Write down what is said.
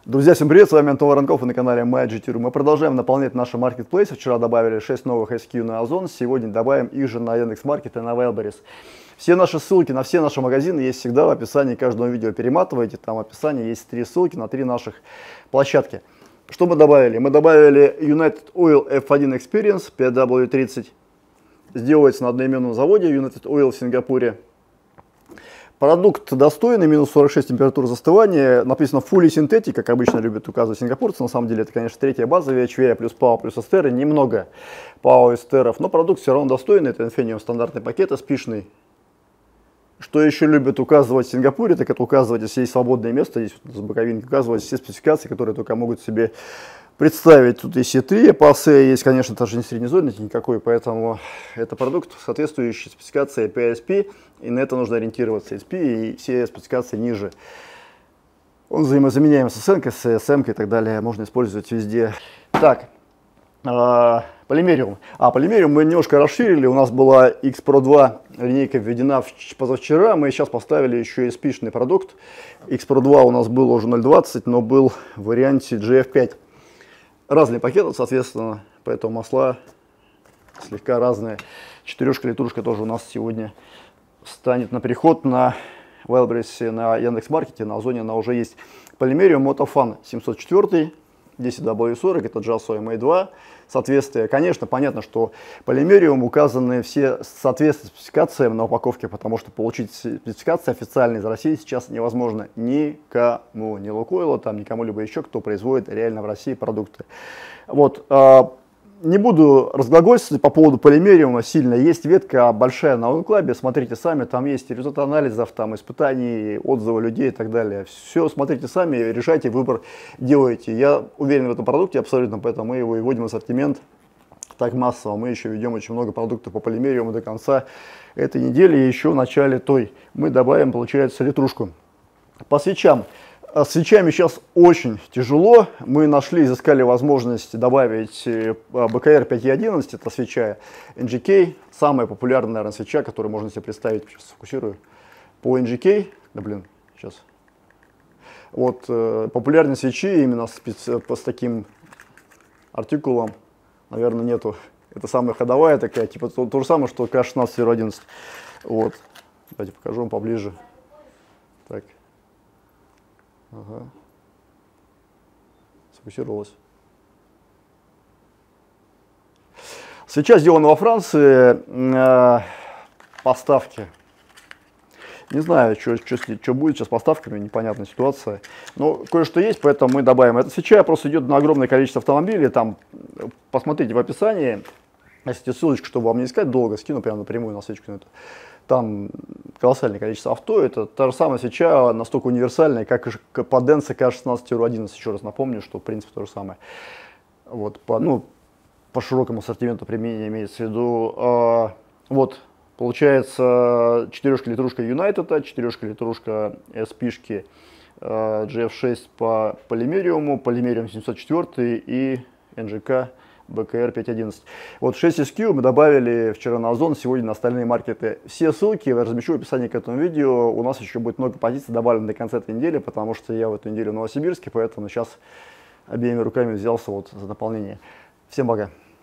Друзья, всем привет, с вами Антон Воронков и на канале MyGT.ru. Мы продолжаем наполнять наши маркетплейсы. Вчера добавили 6 новых SKU на Озон, сегодня добавим их же на Яндекс.Маркет и на Wildberries. Все наши ссылки на все наши магазины есть всегда в описании каждого видео. Перематывайте, там в описании есть 3 ссылки на 3 наших площадки. Что мы добавили? Мы добавили United Oil F1 Experience PW30. Сделается на одноименном заводе United Oil в Сингапуре. Продукт достойный, минус 46 температура застывания, написано Fully Synthetic, как обычно любят указывать сингапурцы, на самом деле это, конечно, третья база VHV плюс PAO плюс эстеры, немного PAO эстеров, но продукт все равно достойный, это Infineum стандартный пакет SP-шный. Что еще любят указывать в Сингапуре, так это указывать, если есть свободное место, здесь вот с боковинки указывать все спецификации, которые только могут себе представить. Тут есть E3, PASE, есть, конечно, даже не среднезонный никакой, поэтому это продукт, соответствующий спецификации PSP, и на это нужно ориентироваться, SP и все спецификации ниже. Он взаимозаменяем с SN, с SM и так далее, можно использовать везде. Так, Полимериум. Полимериум мы немножко расширили, у нас была X Pro 2 линейка введена позавчера, мы сейчас поставили еще SP-шный продукт. X Pro 2 у нас был уже 0.20, но был в варианте GF5. Разные пакеты, соответственно, поэтому масла слегка разные. Четырешка, литрушка тоже у нас сегодня станет на переход на Wildberries, на Яндекс.Маркете, на Озоне она уже есть. Полимериум Motofan 704, 10W40, это JASO MA2. Соответствие, конечно, понятно, что Полимериум указаны все соответствия спецификациям на упаковке, потому что получить спецификации официальные из России сейчас невозможно никому, ни Лукойлу, там, ни кому-либо еще, кто производит реально в России продукты. Вот. Не буду разглагольствовать по поводу Полимериума сильно. Есть ветка большая на OnClub, смотрите сами, там есть результаты анализов, там испытаний, отзывы людей и так далее. Все смотрите сами, решайте, выбор делайте. Я уверен в этом продукте абсолютно, поэтому мы его и вводим в ассортимент так массово. Мы еще ведем очень много продуктов по Полимериуму до конца этой недели. И еще в начале той мы добавим, получается, литрушку. По свечам. С свечами сейчас очень тяжело. Мы нашли, изыскали возможность добавить BKR 5.11, это свеча NGK, самая популярная, наверное, свеча, которую можно себе представить. Сейчас сфокусирую. По NGK, сейчас. Вот, популярные свечи именно с таким артикулом, наверное, нету. Это самая ходовая такая, типа то же самое, что К16-11. Вот, давайте покажу вам поближе. Так. Ага. Сфокусировалась. Свеча сделана во Франции. Поставки. Не знаю, что будет сейчас с поставками, непонятная ситуация. Но кое-что есть, поэтому мы добавим. Эта свеча просто идет на огромное количество автомобилей. Там посмотрите в описании. Если ссылочку, чтобы вам не искать долго, скину прямо напрямую на свечку на эту. Там колоссальное количество авто, это та же самая свеча, настолько универсальная, как и Паденса К16-11, еще раз напомню, что в принципе то же самое. Вот, по широкому ассортименту применения имеется в виду. Вот, получается, четырешка литрушка United, четырешка литрушка SP-шки GF6 по Полимериуму, Полимериум 704 и NGK BKR 5.11. Вот 6 SKU мы добавили вчера на Озон, сегодня на остальные маркеты. Все ссылки я размещу в описании к этому видео. У нас еще будет много позиций добавлено до конца этой недели, потому что я в эту неделю в Новосибирске, поэтому сейчас обеими руками взялся вот за наполнение. Всем пока!